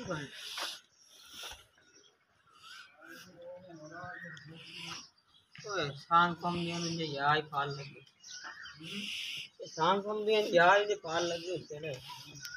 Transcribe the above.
ओए सांग कम दिया मुझे यार पाल लगी सांग कम दिया यार ये पाल लगी चले